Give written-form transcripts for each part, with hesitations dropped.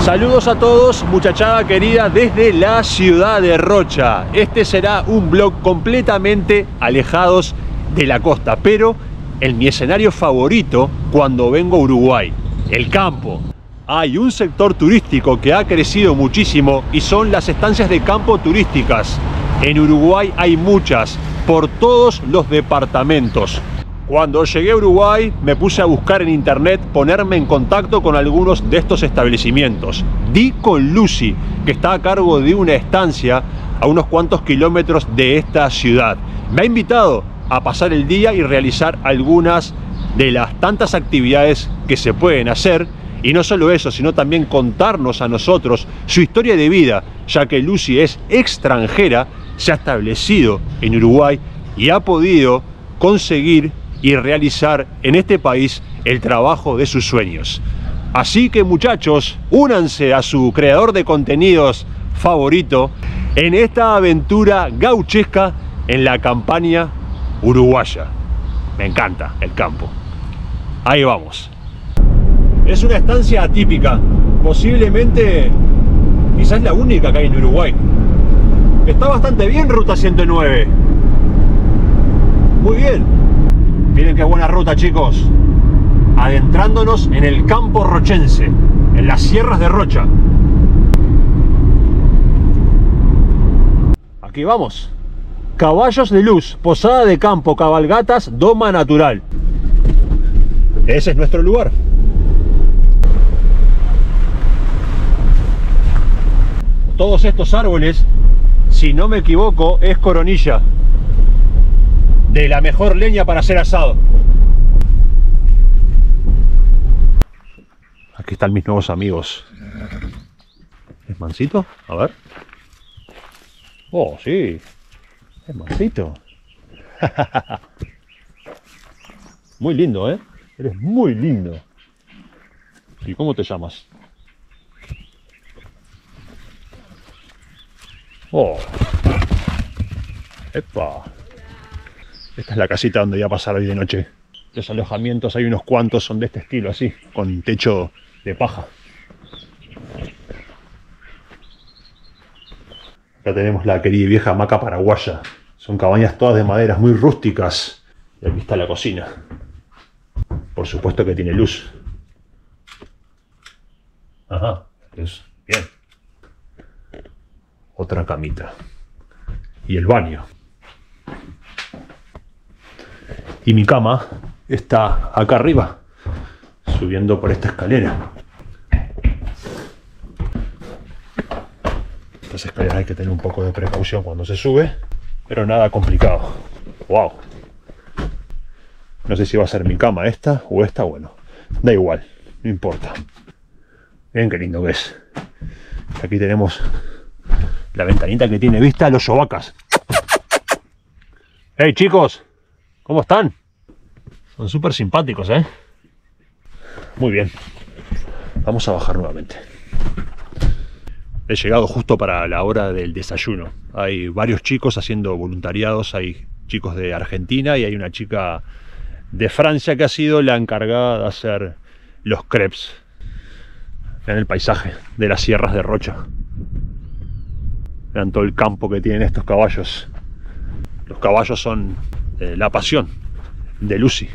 Saludos a todos, muchachada querida, desde la ciudad de Rocha. Este será un vlog completamente alejados de la costa, pero en mi escenario favorito cuando vengo a Uruguay, el campo. Hay un sector turístico que ha crecido muchísimo y son las estancias de campo turísticas. En Uruguay hay muchas, por todos los departamentos. Cuando llegué a Uruguay me puse a buscar en internet, ponerme en contacto con algunos de estos establecimientos. Di con Lucy, que está a cargo de una estancia a unos cuantos kilómetros de esta ciudad. Me ha invitado a pasar el día y realizar algunas de las tantas actividades que se pueden hacer. Y no solo eso, sino también contarnos a nosotros su historia de vida, ya que Lucy es extranjera, se ha establecido en Uruguay y ha podido conseguir y realizar en este país el trabajo de sus sueños. Así que, muchachos, únanse a su creador de contenidos favorito en esta aventura gauchesca en la campaña uruguaya. Me encanta el campo. Ahí vamos. Es una estancia atípica, posiblemente quizás la única que hay en Uruguay. Está bastante bien Ruta 109. Muy bien. Miren qué buena ruta, chicos. Adentrándonos en el campo rochense, en las sierras de Rocha. Aquí vamos. Caballos de luz, posada de campo, cabalgatas, doma natural. Ese es nuestro lugar. Todos estos árboles, si no me equivoco, es coronilla de la mejor leña para hacer asado. Aquí están mis nuevos amigos. ¿Es mansito? A ver. Oh, sí. Es mansito. Muy lindo, ¿eh? Eres muy lindo. ¿Y cómo te llamas? Oh. Epa. Esta es la casita donde voy a pasar hoy de noche. Los alojamientos, hay unos cuantos, son de este estilo, así, con techo de paja. Acá tenemos la querida y vieja hamaca paraguaya. Son cabañas todas de maderas, muy rústicas. Y aquí está la cocina. Por supuesto que tiene luz. Ajá, es bien. Otra camita. Y el baño. Y mi cama está acá arriba, subiendo por esta escalera. Estas escaleras hay que tener un poco de precaución cuando se sube, pero nada complicado. ¡Wow! No sé si va a ser mi cama esta o esta, bueno, da igual, no importa. Miren qué lindo que es. Aquí tenemos la ventanita que tiene vista a los sobacas. ¡Hey, chicos! ¿Cómo están? Son súper simpáticos, ¿eh? Muy bien. Vamos a bajar nuevamente. He llegado justo para la hora del desayuno. Hay varios chicos haciendo voluntariados. Hay chicos de Argentina y hay una chica de Francia que ha sido la encargada de hacer los crepes. Vean el paisaje de las sierras de Rocha. Vean todo el campo que tienen estos caballos. Los caballos son la pasión de Lucy.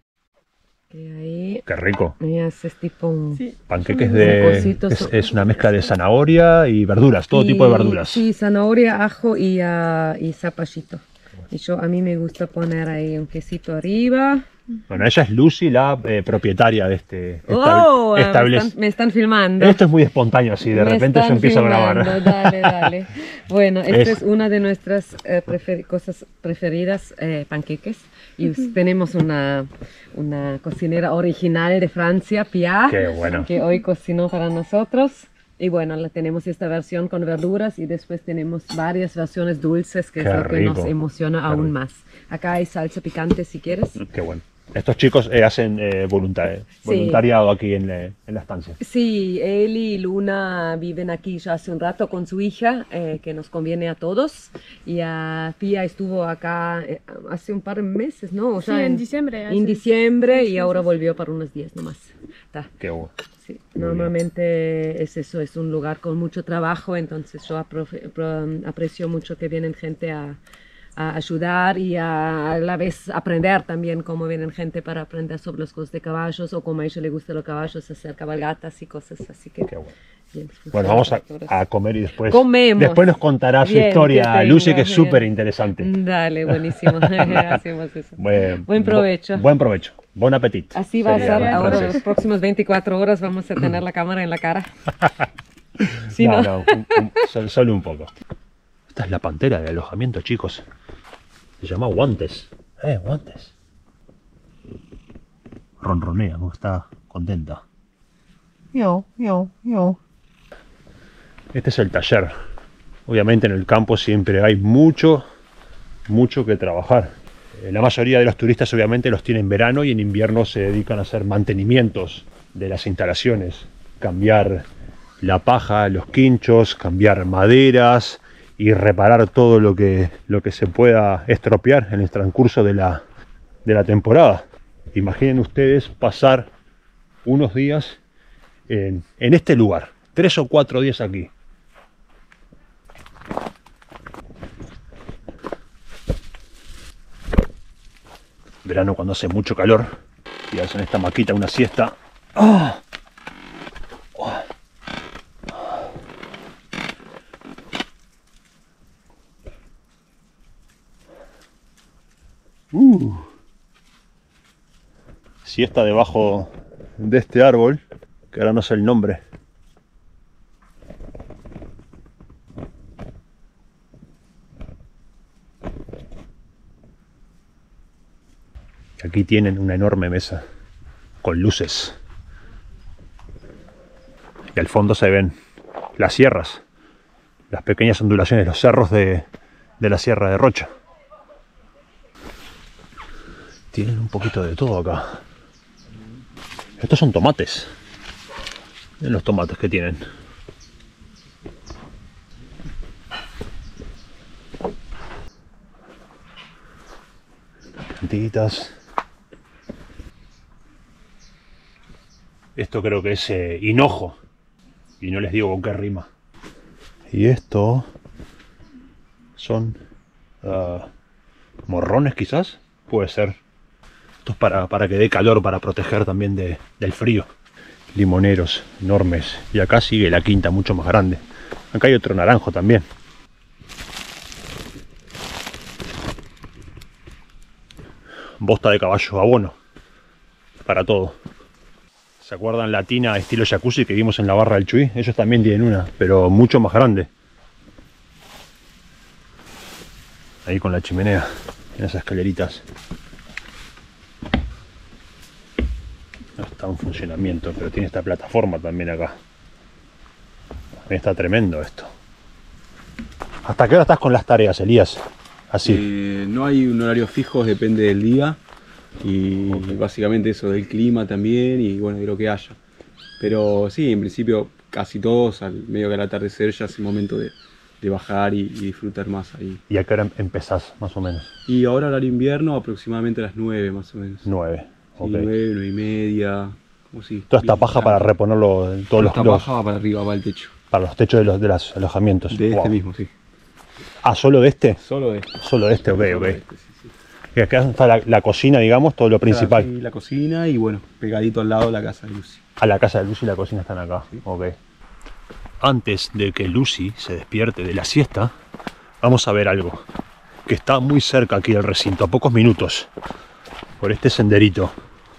Ahí qué rico. me haces tipo un... Sí. Panqueques de... Es una mezcla de zanahoria y verduras, todo tipo de verduras. Sí, zanahoria, ajo y zapallito. Y a mí me gusta poner ahí un quesito arriba. Bueno, ella es Lucy, la propietaria de este establecimiento. Me están filmando. Esto es muy espontáneo, así de repente yo empiezo a grabar. Dale, dale. Bueno, esta es una de nuestras cosas preferidas, panqueques. Y tenemos una cocinera original de Francia, Pia, Qué bueno. que hoy cocinó para nosotros. Y bueno, tenemos esta versión con verduras y después tenemos varias versiones dulces, que es lo que nos emociona aún más. Acá hay salsa picante si quieres. Qué bueno. Estos chicos hacen voluntariado aquí en la estancia. Sí, él y Luna viven aquí ya hace un rato con su hija, que nos conviene a todos. Y a Pía estuvo acá hace un par de meses, ¿no? O sea, sí, en diciembre. En diciembre y ahora volvió para unos días nomás. Está. Qué bueno. Sí, normalmente es eso, es un lugar con mucho trabajo, entonces yo aprecio mucho que vienen gente a ayudar y a la vez aprender también cómo vienen gente para aprender sobre los cosas de caballos o como a ellos les gustan los caballos, hacer cabalgatas y cosas así que... Qué bueno. Bien, bueno, vamos a comer y después nos contará su bien, historia, Lucy, que es súper interesante. Dale, buenísimo. Hacemos eso. Buen provecho. Buen provecho. Buen apetito. Así va a ser ahora los próximos 24 horas, vamos a tener la cámara en la cara. ¿Sí, no? Solo un poco. Esta es la pantera de alojamiento, chicos. Se llama Guantes. Guantes. Ronronea, como está contenta. Miau, miau, miau. Este es el taller. Obviamente en el campo siempre hay mucho que trabajar. La mayoría de los turistas obviamente los tienen en verano y en invierno se dedican a hacer mantenimientos de las instalaciones. Cambiar la paja, los quinchos, cambiar maderas y reparar todo lo que se pueda estropear en el transcurso de la temporada. Imaginen ustedes pasar unos días en este lugar, 3 o 4 días aquí. Verano cuando hace mucho calor y hacen esta maquita una siesta. ¡Ah! Siesta debajo de este árbol, que ahora no sé el nombre. Aquí tienen una enorme mesa con luces. Y al fondo se ven las sierras, las pequeñas ondulaciones, los cerros de la Sierra de Rocha. Tienen un poquito de todo acá. Estos son tomates. Miren los tomates que tienen. Plantitas. Esto creo que es hinojo. Y no les digo con qué rima. Y esto son morrones quizás. Puede ser. Esto es para que dé calor, para proteger también del frío. Limoneros enormes. Y acá sigue la quinta, mucho más grande. Acá hay otro naranjo también. Bosta de caballo, abono. Para todo. ¿Se acuerdan la tina estilo jacuzzi que vimos en la Barra del Chuy? Ellos también tienen una, pero mucho más grande. Ahí con la chimenea, en esas escaleritas. No está en funcionamiento, pero tiene esta plataforma también acá. Está tremendo esto. ¿Hasta qué hora estás con las tareas, Elías? Así. No hay un horario fijo, depende del día. Y básicamente eso del clima también y bueno, de lo que haya. Pero sí, en principio casi todos al medio del atardecer ya es el momento de bajar y disfrutar más ahí. ¿Y a qué hora empezás más o menos? Y ahora al invierno aproximadamente a las 9 más o menos. 9, ok. Sí, 9, 9 y media. Como si toda esta paja para reponerlo en todos toda esta paja va para arriba, va al techo. Para los techos de los alojamientos. De este mismo, sí. Ah, ¿solo de este? Solo de este. Solo de este, ok, Solo ok. de este, sí, sí. Y acá está la cocina, digamos, todo lo principal. Sí, la cocina y bueno, pegadito al lado la casa de Lucy. A la casa de Lucy y la cocina están acá, Sí. ok. Antes de que Lucy se despierte de la siesta, vamos a ver algo que está muy cerca aquí del recinto, a pocos minutos, por este senderito.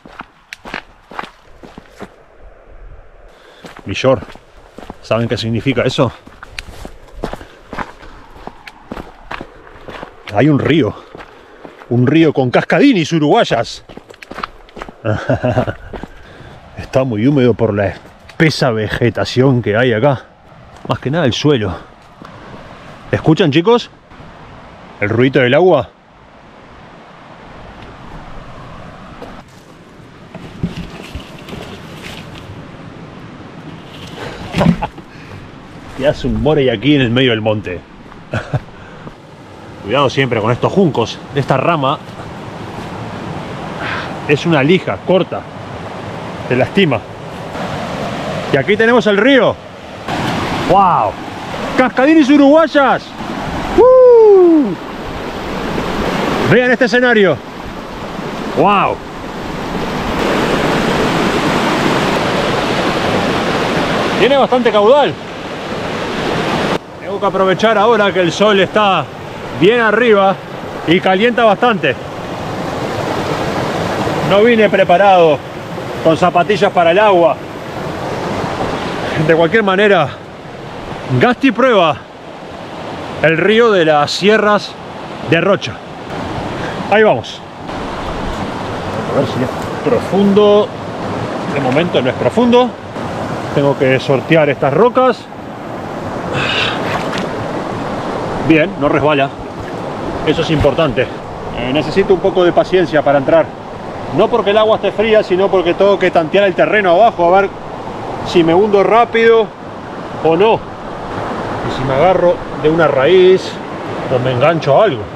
Millor, ¿saben qué significa eso? Hay un río con cascadinis uruguayas. Está muy húmedo por la espesa vegetación que hay acá. Más que nada el suelo. ¿Escuchan, chicos? El ruido del agua. Y hace un morey aquí en el medio del monte. Cuidado siempre con estos juncos. Esta rama es una lija corta, te lastima. Y aquí tenemos el río. ¡Wow! ¡Cascadines uruguayas! Vean este escenario. ¡Wow! Tiene bastante caudal. Tengo que aprovechar ahora que el sol está bien arriba y calienta bastante. No vine preparado con zapatillas para el agua. De cualquier manera, Gasti prueba el río de las sierras de Rocha. Ahí vamos. A ver si es profundo. De momento no es profundo. Tengo que sortear estas rocas. Bien, no resbala. Eso es importante. Necesito un poco de paciencia para entrar. No porque el agua esté fría, sino porque tengo que tantear el terreno abajo a ver si me hundo rápido o no. Y si me agarro de una raíz o me engancho a algo.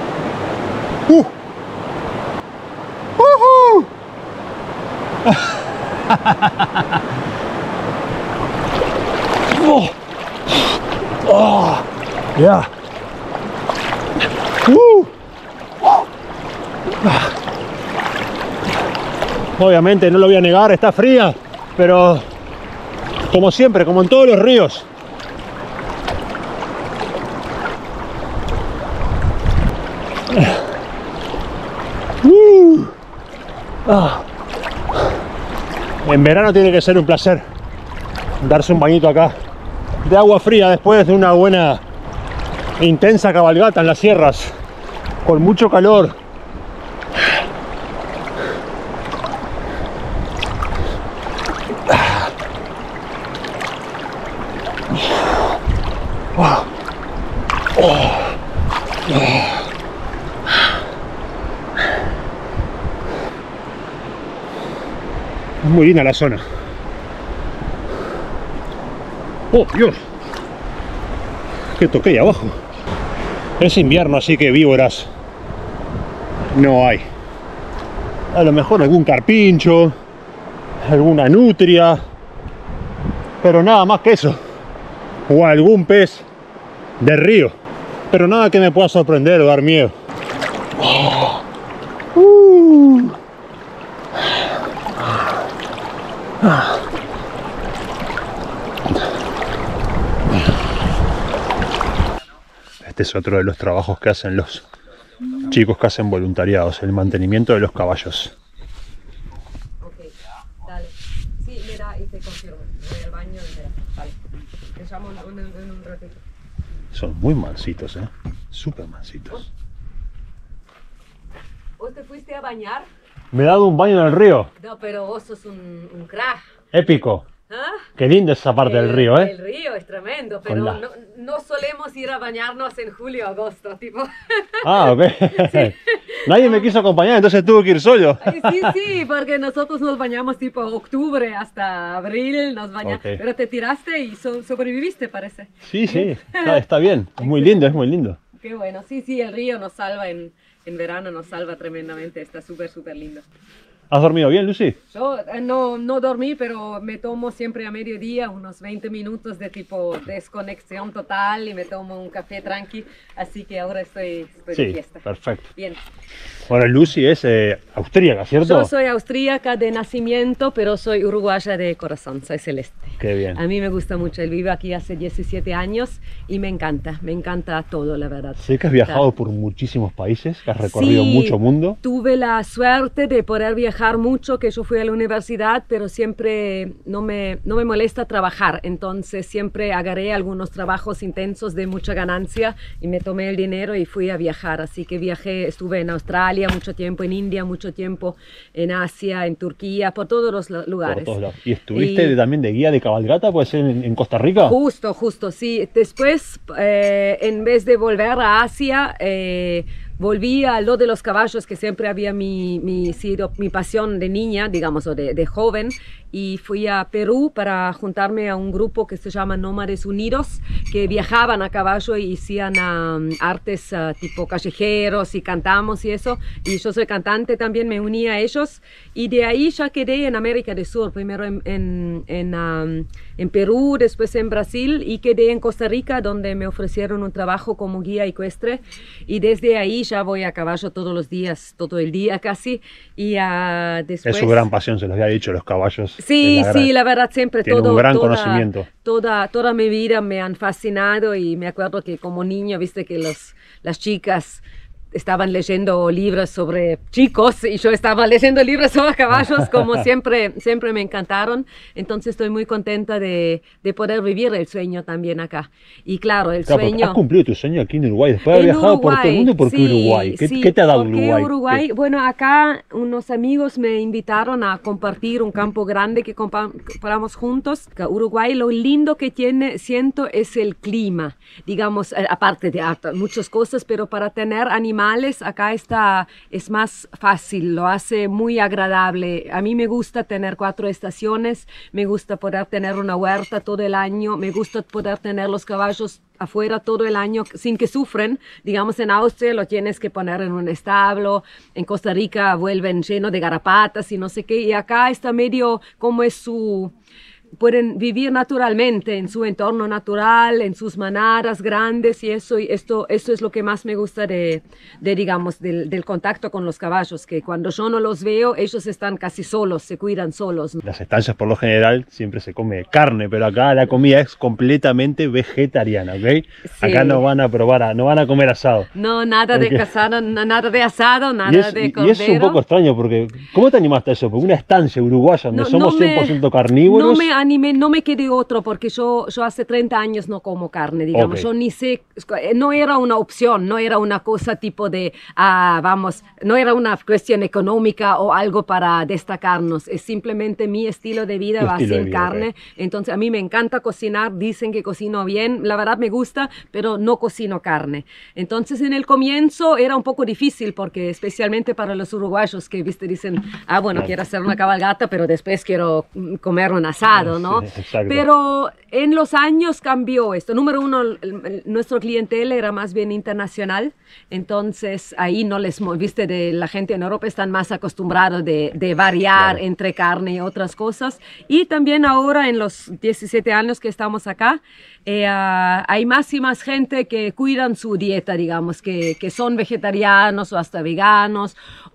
Yeah. Obviamente no lo voy a negar, está fría, pero como siempre, como en todos los ríos, en verano tiene que ser un placer darse un bañito acá de agua fría después de una buena intensa cabalgata en las sierras con mucho calor. Es muy linda la zona. ¡Oh, Dios! ¿Qué toqué ahí abajo? Es invierno, así que víboras no hay. A lo mejor algún carpincho, alguna nutria, pero nada más que eso. O algún pez de río, pero nada que me pueda sorprender o dar miedo. Este es otro de los trabajos que hacen los chicos que hacen voluntariados, el mantenimiento de los caballos. Ok, dale. Sí, mira, y te confirmo. Voy al baño y mira, vale. Te llamo en un ratito. Son muy mansitos, súper mansitos. ¿Vos te fuiste a bañar? Me he dado un baño en el río. No, pero vos sos un crack. Épico. ¿Ah? Qué linda esa parte del río, El río es tremendo, pero la... no solemos ir a bañarnos en julio o agosto, tipo. Ah, ok. Sí. Nadie me quiso acompañar, entonces tuve que ir solo. Sí, porque nosotros nos bañamos tipo octubre hasta abril, nos bañamos. Okay. Pero te tiraste y sobreviviste, parece. Sí, está bien. Es muy lindo, es muy lindo. Qué bueno. Sí, el río nos salva en verano, nos salva tremendamente. Está súper lindo. ¿Has dormido bien, Lucy? Yo no dormí, pero me tomo siempre a mediodía unos 20 minutos de tipo desconexión total y me tomo un café tranqui, así que ahora estoy de fiesta. Perfecto. Bien. Bueno, Lucy es austríaca, ¿cierto? Yo soy austríaca de nacimiento, pero soy uruguaya de corazón, soy celeste. Qué bien. A mí me gusta mucho, él vive aquí hace 17 años y me encanta todo, la verdad. Sé que has viajado por muchísimos países, que has recorrido mucho mundo. Tuve la suerte de poder viajar mucho, que yo fui a la universidad, pero siempre no me molesta trabajar, entonces siempre agarré algunos trabajos intensos de mucha ganancia y me tomé el dinero y fui a viajar, así que viajé, estuve en Australia mucho tiempo, en India mucho tiempo, en Asia, en Turquía, por todos los lugares. Por todos lados. ¿Y estuviste también de guía de cabalgata, puede ser en Costa Rica? Justo, sí. Después, en vez de volver a Asia, volví a lo de los caballos, que siempre había mi pasión de niña, digamos, o de joven, y fui a Perú para juntarme a un grupo que se llama Nómades Unidos, que viajaban a caballo y hacían artes tipo callejeros y cantamos y eso, y yo soy cantante también, me uní a ellos, y de ahí ya quedé en América del Sur, primero en Perú, después en Brasil, y quedé en Costa Rica, donde me ofrecieron un trabajo como guía ecuestre, y desde ahí ya voy a caballo todos los días, todo el día casi, y después... Es su gran pasión, se los había dicho, los caballos. Sí, sí, la verdad siempre tiene un gran conocimiento. Toda mi vida me han fascinado, y me acuerdo que como niño, viste que las chicas estaban leyendo libros sobre chicos y yo estaba leyendo libros sobre caballos, como siempre me encantaron. Entonces estoy muy contenta de poder vivir el sueño también acá. Y claro, el sueño... Has cumplido tu sueño aquí en Uruguay, después de haber viajado por todo el mundo. ¿Por qué Uruguay? ¿Qué te ha dado Uruguay? Bueno, acá unos amigos me invitaron a compartir un campo grande que compramos juntos. Uruguay, lo lindo que tiene, siento, es el clima. Digamos, aparte de muchas cosas, pero para tener animales acá es más fácil, lo hace muy agradable. A mí me gusta tener 4 estaciones, me gusta poder tener una huerta todo el año, me gusta poder tener los caballos afuera todo el año sin que sufren. Digamos, en Austria lo tienes que poner en un establo, en Costa Rica vuelven llenos de garrapatas y no sé qué, y acá está medio como es pueden vivir naturalmente en su entorno natural, en sus manadas grandes, y esto es lo que más me gusta digamos, del contacto con los caballos, que cuando yo no los veo, ellos están casi solos, se cuidan solos. Las estancias por lo general siempre se come carne, pero acá la comida es completamente vegetariana, ¿ok? Sí. Acá no van a no van a comer asado. No, nada de asado, nada de cordero. Y es un poco extraño, porque ¿cómo te animaste a eso? Porque una estancia uruguaya donde somos 100% carnívoros... No me quedé otro, porque yo hace 30 años no como carne, digamos. Okay. Yo ni sé, no era una opción, no era una cosa tipo de, no era una cuestión económica o algo para destacarnos. Es simplemente mi estilo de vida, va sin carne. Okay. Entonces a mí me encanta cocinar, dicen que cocino bien, la verdad me gusta, pero no cocino carne. Entonces en el comienzo era un poco difícil, porque especialmente para los uruguayos que, viste, dicen, bueno, quiero hacer una cabalgata, pero después quiero comer un asado, ¿no? Sí, pero en los años cambió esto. Número uno, nuestro clientela era más bien internacional, entonces ahí no viste, la gente en Europa están más acostumbrados de variar entre carne y otras cosas. Y también ahora, en los 17 años que estamos acá, hay más y más gente que cuidan su dieta, digamos, que son vegetarianos o hasta veganos,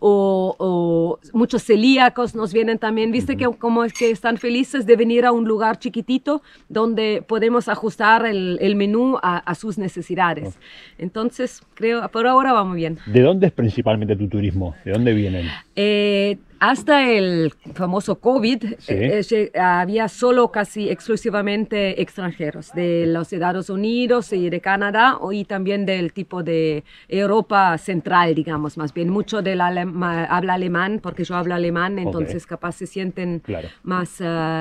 o muchos celíacos nos vienen también, viste, que como es que están felices de venir a un lugar chiquitito donde podemos ajustar el menú a sus necesidades. Entonces, creo, por ahora vamos bien. ¿De dónde es principalmente tu turismo? ¿De dónde vienen? Hasta el famoso COVID, ¿sí? Había solo casi exclusivamente extranjeros de los Estados Unidos y de Canadá, y también del tipo de Europa central, digamos, más bien. Mucho del habla alemán, porque yo hablo alemán, entonces capaz se sienten más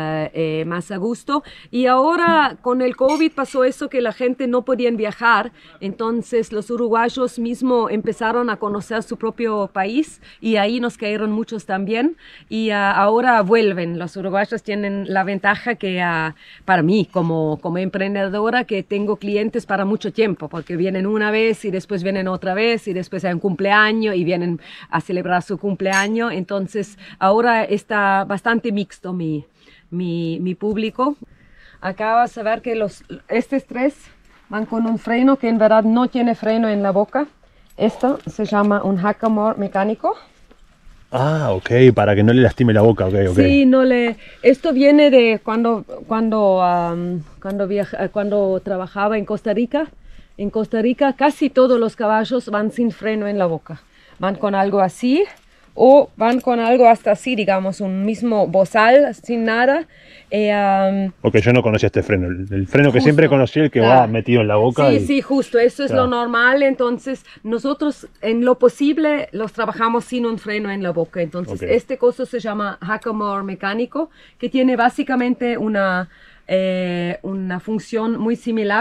a gusto. Y ahora con el COVID pasó eso, que la gente no podía viajar, entonces los uruguayos mismos empezaron a conocer su propio país, y ahí nos cayeron muchos también. Y ahora vuelven. Los uruguayos tienen la ventaja que para mí como emprendedora, que tengo clientes para mucho tiempo, porque vienen una vez y después vienen otra vez y después hay un cumpleaños y vienen a celebrar su cumpleaños. Entonces ahora está bastante mixto mi público. Acá vas a ver que estos 3 van con un freno que en verdad no tiene freno en la boca. Esto se llama un hackamore mecánico. Ok, para que no le lastime la boca, ok. Sí, esto viene de cuando trabajaba en Costa Rica. En Costa Rica casi todos los caballos van sin freno en la boca. Van con algo así, o van con algo hasta así, digamos, un mismo bozal, sin nada. Porque yo no conocía este freno, el freno que siempre conocí, el que va metido en la boca. Sí, justo, eso es lo normal. Entonces nosotros en lo posible los trabajamos sin un freno en la boca. Entonces este coso se llama hackamore mecánico, que tiene básicamente una función muy similar.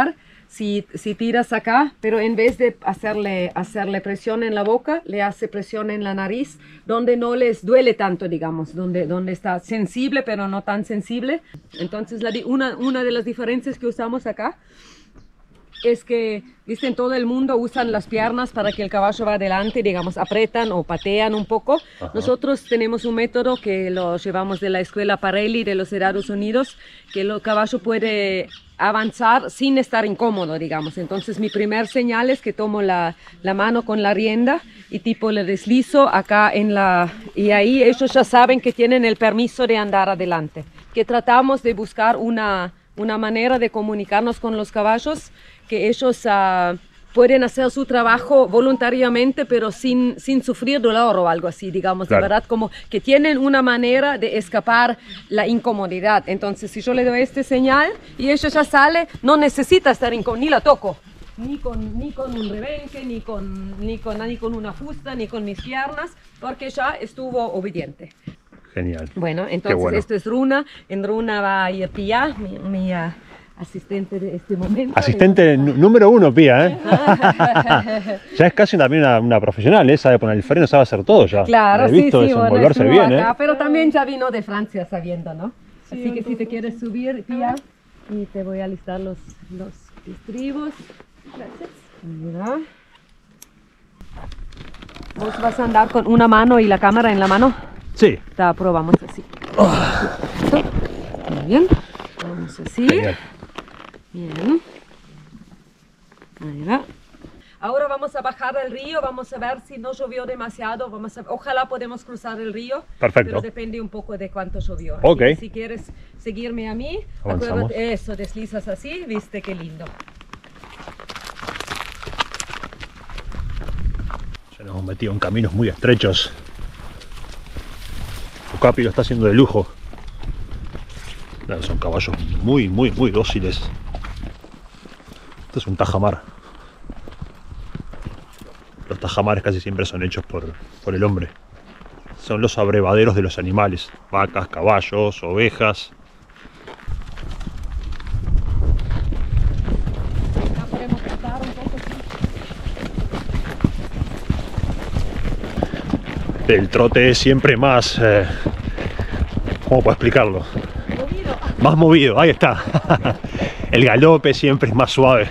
si tiras acá, pero en vez de hacerle presión en la boca, le hace presión en la nariz, donde no les duele tanto, digamos, donde está sensible, pero no tan sensible. Entonces, una de las diferencias que usamos acá es que, viste, en todo el mundo usan las piernas para que el caballo va adelante, digamos, apretan o patean un poco. Ajá. Nosotros tenemos un método que lo llevamos de la escuela Parelli de los Estados Unidos, que el caballo puede avanzar sin estar incómodo, digamos. Entonces mi primer señal es que tomo la mano con la rienda y tipo le deslizo acá y ahí ellos ya saben que tienen el permiso de andar adelante. Que tratamos de buscar una manera de comunicarnos con los caballos, que ellos pueden hacer su trabajo voluntariamente, pero sin sufrir dolor o algo así, digamos, claro. De verdad, como que tienen una manera de escapar la incomodidad. Entonces, si yo le doy este señal y ella ya sale, no necesita estar incómoda, ni la toco, ni con un rebenque, ni con una fusta, ni con mis piernas, porque ya estuvo obediente. Genial. Bueno, entonces esto es Runa. En Runa va a ir Pia, mi asistente de este momento. Asistente número 1, Pia, ¿eh? Ya es casi también una profesional, ¿eh? Sabe poner el freno, sabe hacer todo ya. Claro, he visto desenvolverse bueno, bien, acá, ¿eh? pero también ya vino de Francia sabiendo, ¿no? Sí, así que si te quieres subir, Pia, y te voy a listar los estribos. Gracias. Mira. ¿Vos vas a andar con una mano y la cámara en la mano? Sí. Probamos así. Muy bien. Vamos así. Genial. Bien. Ahí va. Ahora vamos a bajar al río, vamos a ver si no llovió demasiado, ojalá podemos cruzar el río. Perfecto. Pero depende un poco de cuánto llovió. Ok. Así que si quieres seguirme a mí, acuérdate, eso, deslizas así, viste qué lindo. Ya nos hemos metido en caminos muy estrechos. Okapi lo está haciendo de lujo. Son caballos muy dóciles. Esto es un tajamar. Los tajamares casi siempre son hechos por el hombre. Son los abrevaderos de los animales. Vacas, caballos, ovejas. Acá podemos cortar un poco, sí. El trote es siempre más... ¿cómo puedo explicarlo? Más movido, ahí está. El galope siempre es más suave.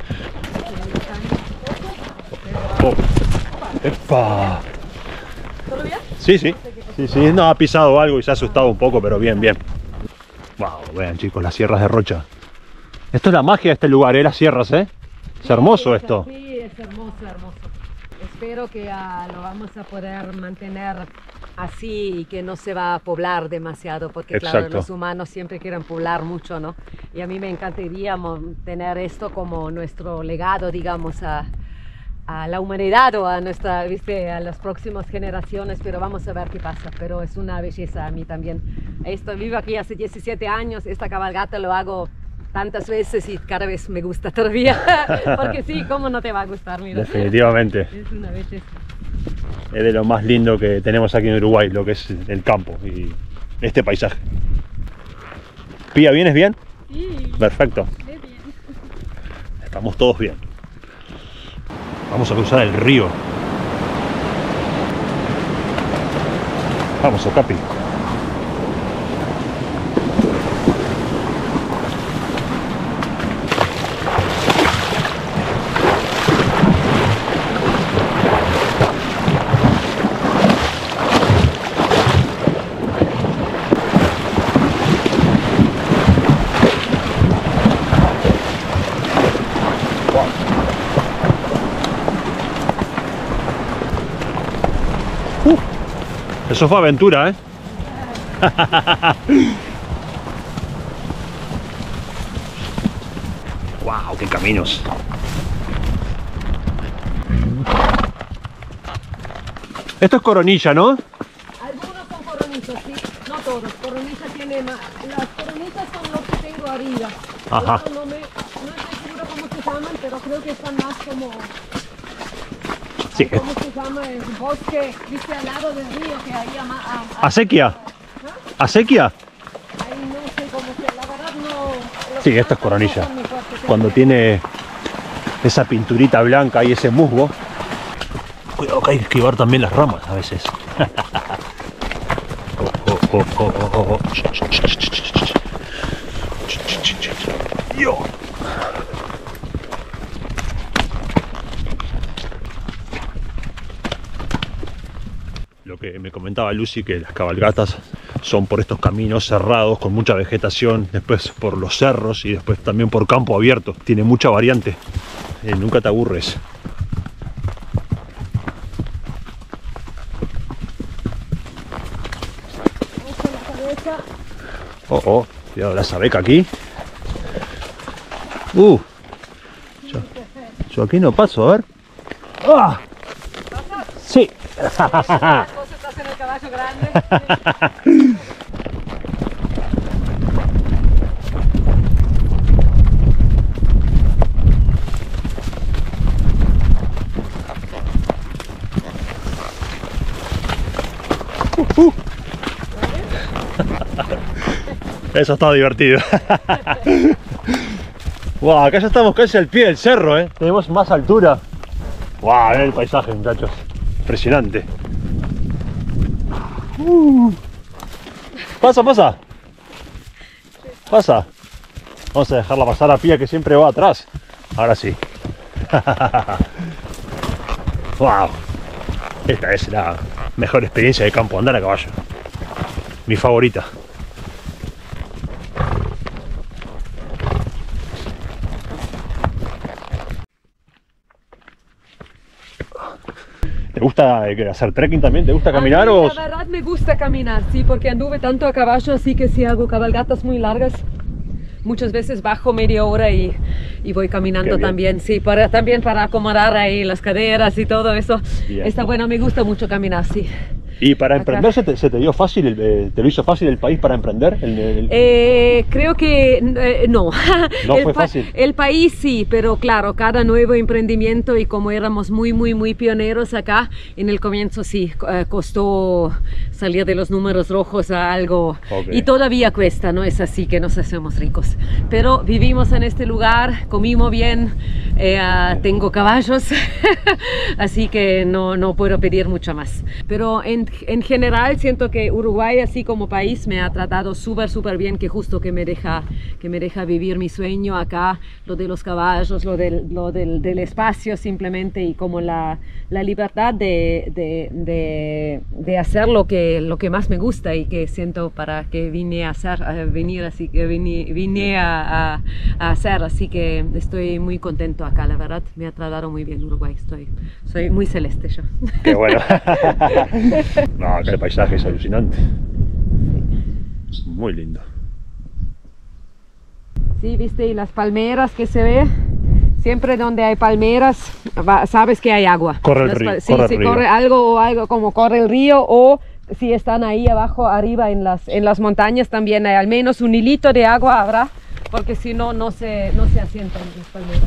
Oh. ¡Epa! ¿Todo bien? Sí, no, ha pisado algo y se ha asustado un poco, pero bien. Wow, vean chicos, las sierras de Rocha. Esto es la magia de este lugar, las sierras, ¿eh? Es hermoso esto. Sí, es hermoso. Espero que lo vamos a poder mantener así y que no se va a poblar demasiado, porque Exacto. Claro, los humanos siempre quieren poblar mucho, ¿no? Y a mí me encantaría tener esto como nuestro legado, digamos, a la humanidad o a las próximas generaciones, pero vamos a ver qué pasa. Pero es una belleza a mí también. Vivo aquí hace 17 años, esta cabalgata lo hago tantas veces y cada vez me gusta todavía, porque sí, ¿cómo no te va a gustar? Mira. Definitivamente. Es una belleza. Es de lo más lindo que tenemos aquí en Uruguay, lo que es el campo y este paisaje. Pia, ¿vienes bien? Sí. Perfecto. Bien. Estamos todos bien. Vamos a cruzar el río. Vamos, Okapi. Eso fue aventura, ¿eh? ¡Wow! ¡Qué caminos! Esto es Coronilla, ¿no? Algunos son coronizas, sí. No todos. Coronilla tiene más. Las coronizas son los que tengo arriba. Ajá. No estoy segura cómo se llaman, pero creo que están más como... Sí. ¿Cómo se llama el bosque? ¿Viste al lado del río que había más? ¿Acequia? ¿Acequia? Ahí no sé cómo se... La verdad no... Sí, esto es Coronilla. Cuando tiene esa pinturita blanca y ese musgo. Cuidado que hay que esquivar también las ramas a veces. Yo. Lo que me comentaba Lucy, que las cabalgatas son por estos caminos cerrados con mucha vegetación, después por los cerros y después también por campo abierto. Tiene mucha variante, nunca te aburres. Oh, cuidado la sabeca aquí. Yo aquí no paso, a ver. ¡Ah! Sí. Estás en el caballo grande. Eso está divertido. Wow, acá ya estamos casi al pie del cerro, tenemos más altura. Wow, ven el paisaje, muchachos. Impresionante. Pasa. Pasa. Vamos a dejarla pasar a Pía, que siempre va atrás. Ahora sí. Wow. Esta es la mejor experiencia de campo, andar a caballo. Mi favorita. ¿Te gusta hacer trekking también? ¿Te gusta caminar? La verdad me gusta caminar, sí, porque anduve tanto a caballo, así que si hago cabalgatas muy largas, muchas veces bajo media hora y voy caminando también, sí, también para acomodar ahí las caderas y todo eso. Bien. Está bueno, me gusta mucho caminar, sí. ¿Y para emprender se te dio fácil, te lo hizo fácil el país para emprender? Creo que no. ¿No fue fácil? El país sí, pero claro, cada nuevo emprendimiento, y como éramos muy pioneros acá, en el comienzo sí, costó salir de los números rojos a algo. Okay. Y todavía cuesta, no es así que nos hacemos ricos. Pero vivimos en este lugar, comimos bien, tengo caballos, así que no puedo pedir mucho más. Pero en general siento que Uruguay, así como país, me ha tratado súper bien, que justo que me deja vivir mi sueño acá, lo de los caballos, lo del espacio simplemente, y como la libertad de hacer lo que más me gusta y que siento para que vine a hacer, vine a hacer, así que estoy muy contento acá, la verdad, me ha tratado muy bien Uruguay, soy muy celeste yo. Qué bueno. No, acá el paisaje es alucinante. Muy lindo. Sí, viste, y las palmeras que se ve. Siempre donde hay palmeras, sabes que hay agua. Corre el río. Sí, corre algo como corre el río, o si están ahí abajo, arriba en las montañas también hay al menos un hilito de agua habrá, porque si no, no se asientan las palmeras.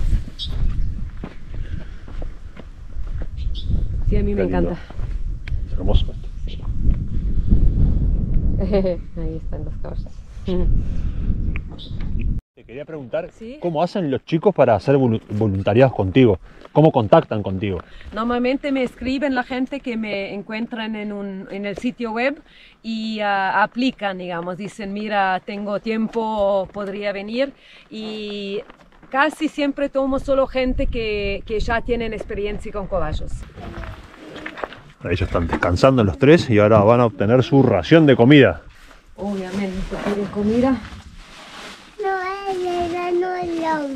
Sí, a mí me encanta. Es hermoso. Ahí están los caballos. Te quería preguntar, ¿sí? ¿Cómo hacen los chicos para hacer voluntariados contigo? ¿Cómo contactan contigo? Normalmente me escriben la gente que me encuentran en el sitio web y aplican, digamos, dicen, mira, tengo tiempo, podría venir, y casi siempre tomo solo gente que ya tienen experiencia con caballos. Ellos están descansando los tres y ahora van a obtener su ración de comida. Obviamente, ¿quieren comida? No.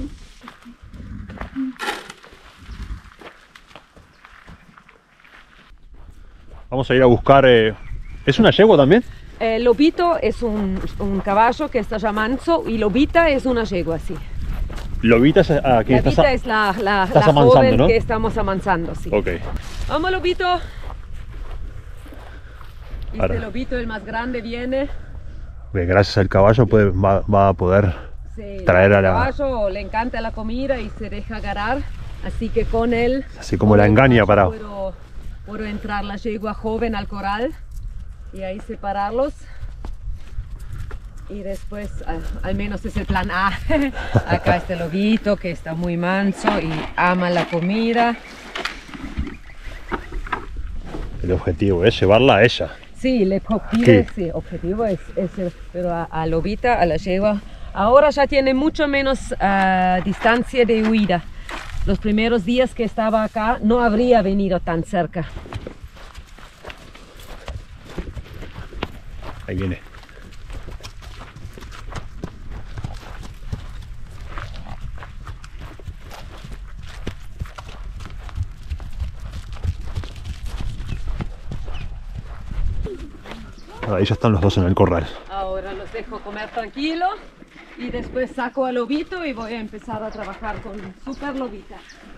Vamos a ir a buscar... ¿Es una yegua también? Lobito es un caballo que está ya manso, y lobita es una yegua, sí. Lobita es a quien Lobita es la joven, ¿no? Que estamos amansando, sí. Ok. Vamos, Lobito. Y este Lobito, el más grande, viene. Bien, gracias al caballo va a poder traer a la... El caballo le encanta la comida y se deja agarrar, así que con él... Así como la engaña para... Puedo entrar la yegua joven al corral y ahí separarlos. Y después, al menos es el plan A. Acá está el lobito que está muy manso y ama la comida. El objetivo es llevarla a ella. Sí, el objetivo, ¿Qué? sí, objetivo es pero a lobita, a la yegua, ahora ya tiene mucho menos distancia de huida. Los primeros días que estaba acá no habría venido tan cerca. Ahí viene. Ahí ya están los dos en el corral. Ahora los dejo comer tranquilo y después saco al lobito y voy a empezar a trabajar con super lobita.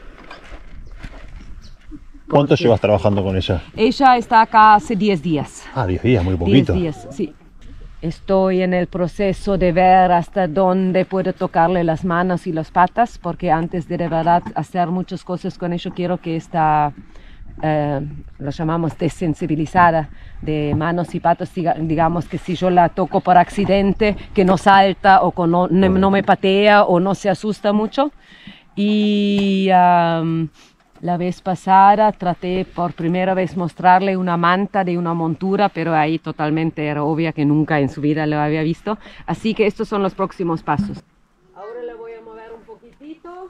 ¿Cuánto llevas trabajando con ella? Ella está acá hace 10 días. Ah, 10 días, muy 10 poquito. días, sí. Estoy en el proceso de ver hasta dónde puedo tocarle las manos y las patas, porque antes de verdad hacer muchas cosas con ella quiero que está, lo llamamos desensibilizada de manos y patas, digamos que si yo la toco por accidente, que no salta o que no me patea o no se asusta mucho. Y la vez pasada traté por primera vez mostrarle una manta de una montura, pero ahí totalmente era obvia que nunca en su vida lo había visto. Así que estos son los próximos pasos. Ahora le voy a mover un poquitito.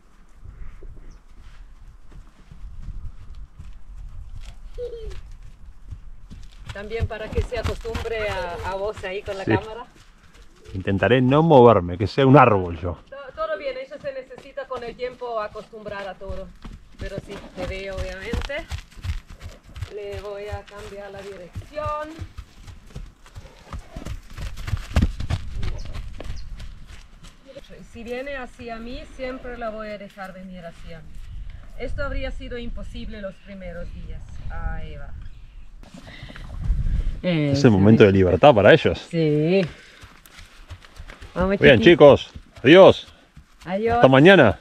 También para que se acostumbre a vos ahí con la cámara. Intentaré no moverme, que sea un árbol yo. Todo bien, ella se necesita con el tiempo acostumbrar a todo. Pero sí, te veo obviamente. Le voy a cambiar la dirección. Si viene hacia mí, siempre la voy a dejar venir hacia mí. Esto habría sido imposible los primeros días a Eva. Es el momento de libertad para ellos. Sí. Vamos, Bien, chiquis. chicos. Adiós. Adiós. Hasta mañana.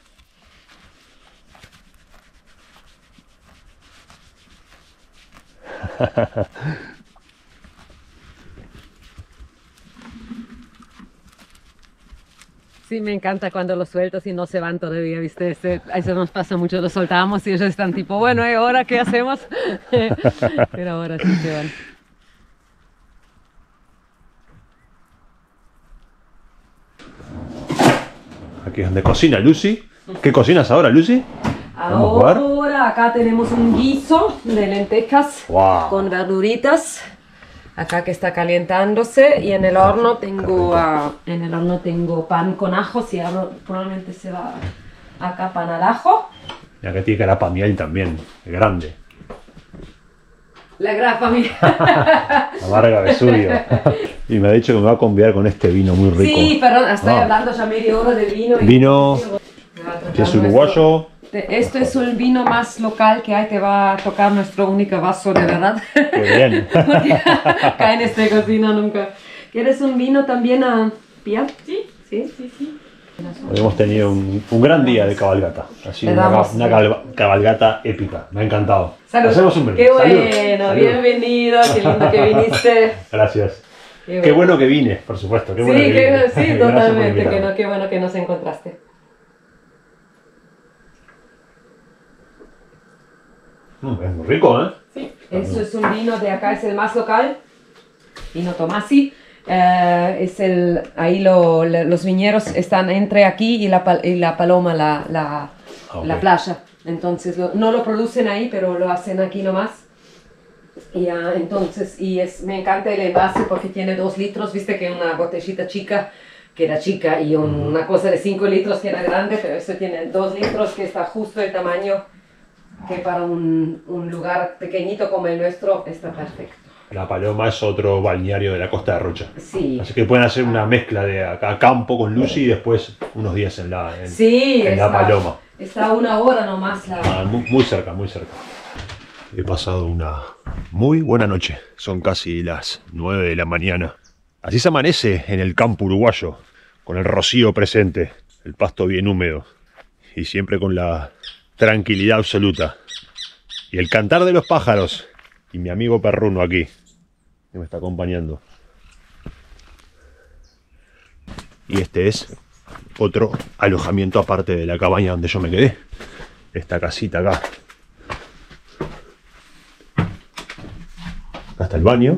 Sí, me encanta cuando los sueltos y no se van todavía, ¿viste? Eso nos pasa mucho, los soltamos y ellos están tipo, bueno, ¿y ahora qué hacemos? Pero ahora sí se van. Aquí es donde cocina Lucy. ¿Qué cocinas ahora, Lucy? Vamos a ver. Ahora acá tenemos un guiso de lentejas Wow. con verduritas. Acá que está calentándose y en el horno tengo pan con ajo. Si abro, probablemente se va acá pan al ajo. Y acá tiene carapa miel también, grande. La grapa, mira. Amarga Vesubio. Y me ha dicho que me va a convidar con este vino muy rico. Sí, perdón, estoy Ah. hablando ya media hora de vino. Vino que es uruguayo. Esto es el vino más local que hay, te va a tocar nuestro único vaso de verdad. Qué bien. Porque acá en esta cocina nunca. ¿Quieres un vino también a Pia? Sí. Hoy hemos tenido un gran día de cabalgata. Ha sido Le damos- una cabalgata épica. Me ha encantado. Salud. Hacemos un brindis. Qué Salud. bueno, Salud. bienvenido, qué lindo que viniste. Gracias. Qué Qué bueno que vine, por supuesto. Qué bueno que vine. sí, Gracias por totalmente, invitarme. qué bueno que nos encontraste. Es muy rico, ¿eh? Sí. Eso es un vino de acá, es el más local, vino Tomasi. Ahí los viñedos están entre aquí y la Paloma, la Ok. playa. Entonces no lo producen ahí, pero lo hacen aquí nomás. Y entonces, me encanta el envase porque tiene 2 litros, viste que una botellita chica que era chica y una cosa de 5 litros que era grande, pero eso tiene 2 litros que está justo el tamaño que para un lugar pequeñito como el nuestro está perfecto. La Paloma es otro balneario de la Costa de Rocha. Sí. Así que pueden hacer una mezcla de acá campo con Lucy y después unos días en la Paloma. Está a 1 hora nomás Muy cerca, muy cerca. He pasado una muy buena noche. Son casi las 9 de la mañana. Así se amanece en el campo uruguayo, con el rocío presente, el pasto bien húmedo y siempre con la tranquilidad absoluta. Y el cantar de los pájaros y mi amigo perruno aquí, que me está acompañando. Y este es otro alojamiento aparte de la cabaña donde yo me quedé. Esta casita acá. Acá está el baño.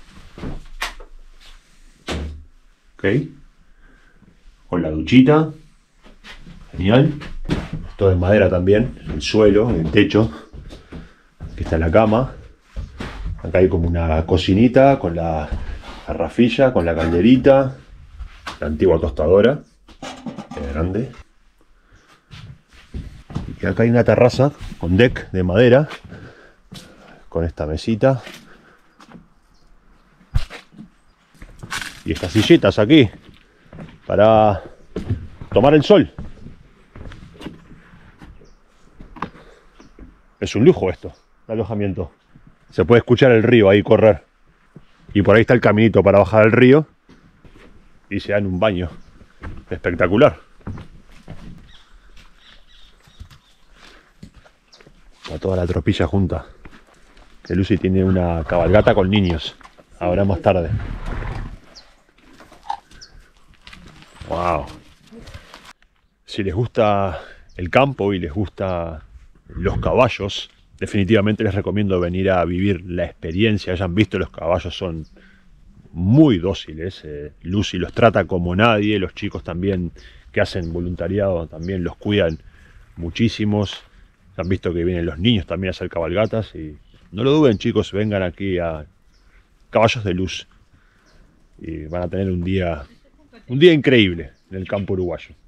Ok. Con la duchita. Genial. Todo de madera también. El suelo, el techo. Aquí está la cama. Acá hay como una cocinita con la garrafilla, con la calderita. La antigua tostadora. Que grande. Y acá hay una terraza con deck de madera. Con esta mesita. Y estas sillitas aquí. Para tomar el sol. Es un lujo esto, el alojamiento. Se puede escuchar el río ahí correr. Y por ahí está el caminito para bajar al río. Y se dan un baño. Espectacular. Está toda la tropilla junta. Que Lucy tiene una cabalgata con niños. Ahora más tarde. Wow. Si les gusta el campo y les gusta los caballos, definitivamente les recomiendo venir a vivir la experiencia. Hayan visto, los caballos son muy dóciles. Lucy los trata como nadie. Los chicos también que hacen voluntariado también los cuidan muchísimos. Han visto que vienen los niños también a hacer cabalgatas. Y no lo duden, chicos, vengan aquí a Caballos de Luz. Y van a tener un día increíble en el campo uruguayo.